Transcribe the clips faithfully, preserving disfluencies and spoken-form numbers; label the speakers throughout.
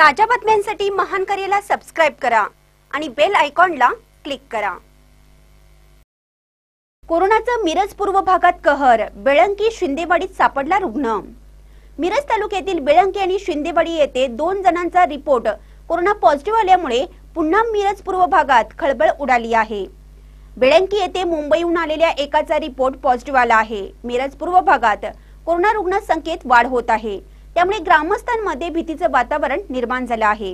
Speaker 1: ताज्या बातम्यांसाठी महान करेला सबस्क्राइब करा आणि बेल आयकॉनला क्लिक करा। कोरोनाचा मिरज पूर्व भागात कहर, बेळंकी शिंदेवाडीत सापडला रुग्ण। मिरज तालुक्यातील बेळंकी आणि शिंदेवाडी येथे दोन जणांचा रिपोर्ट कोरोना पॉझिटिव्ह आल्यामुळे पुन्हा मिरज पूर्व भागात खळबळ उडाली आहे। बेळंकी येथे मुंबईहून आलेल्या एकाचा रिपोर्ट पॉझिटिव्ह आला आहे। मिरज पूर्व भागात कोरोना रुग्ण संख्येत वाढ होत आहे, त्यामुळे ग्रामस्थांमध्ये भीतीचे वातावरण निर्माण झाले आहे।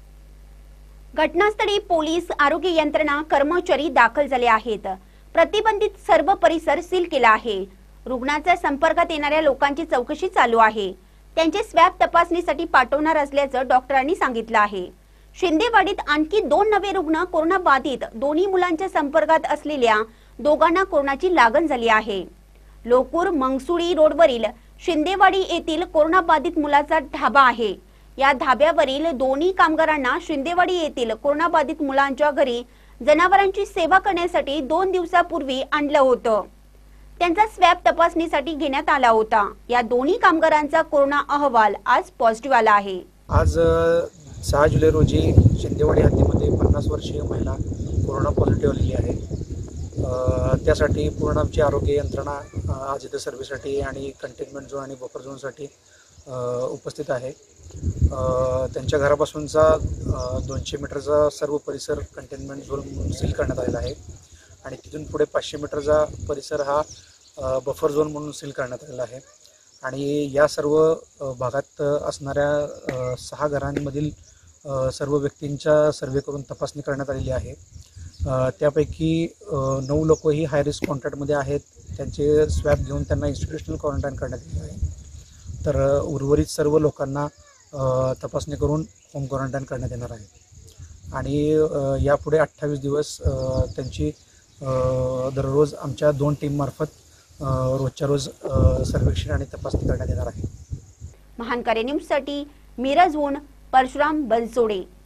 Speaker 1: घटनास्थळी पोलीस, आरोग्य यंत्रणा, कर्मचारी दाखल झाले आहेत। प्रतिबंधित सर्व परिसर सील केला आहे। रुग्णाच्या संपर्कात येणाऱ्या लोकांची चौकशी चालू आहे। त्यांचे स्वॅब तपासणीसाठी पाठवणार असल्याचं डॉक्टरांनी सांगितलं आहे। शिंदेवाडीत आणखी दोन नवे रुग्ण कोरोना बाधित, दोन्ही मुलांच्या संपर्कात असलेल्या दोघांना कोरोनाची लागण झाली आहे। लोकूर मंगसुळी रोडवरील शिंदेवाडी येथील कोरोना बाधित मुलाचा ढाबा आहे। या ढाब्यावरील दोन्ही कामगारांना शिंदेवाडी येथील कोरोना बाधित मुलांच्या घरी जनावरांची सेवा करण्यासाठी दोन दिवसापूर्वी आणलं होतं। त्यांचा स्वॅब तपासणीसाठी घेण्यात आला होता। या दोन्ही कामगारांचा कोरोना अहवाल आज पॉझिटिव्ह आला आहे।
Speaker 2: आज सहा जुलै रोजी शिंदेवाडी हद्दीमध्ये पन्नास वर्षीय महिला कोरोना पॉझिटिव्ह आलेली आहे। त्यासाठी पूर्ण आमची आरोग्य यंत्रणा आज इथे सर्व्हिससाठी आणि कंटेनमेंट झोन आणि बफर झोनसाठी उपस्थित आहे। त्यांच्या घरापासूनचा दोनशे मीटरचा सर्व परिसर कंटेनमेंट झोन सील करण्यात आलेला आहे आणि तिथून पुढे पाचशे मीटरचा परिसर हा बफर झोन म्हणून सील करण्यात आलेला आहे। आणि या सर्व भागात असणाऱ्या सहा घरांमधील सर्व व्यक्तींच्या सर्वे करून तपासणी करण्यात आलेली आहे। त्यापैकी नऊ लोक ही हाय रिस्क कॉन्टॅक्टमध्ये आहेत। त्यांचे स्वॅब घेऊन त्यांना इन्स्टिट्यूशनल क्वारंटाईन करण्यात आले आहे। तर उर्वरित सर्व लोकांना तपासणी करून होम क्वारंटाईन करण्यात येणार आहे आणि यापुढे अठ्ठावीस दिवस त्यांची दररोज आमच्या दोन टीममार्फत रोजच्या रोज सर्वेक्षण आणि तपासणी करण्यात येणार आहे।
Speaker 1: महान कार्य न्यूजसाठी मिरजहून परशुराम बनसोडे।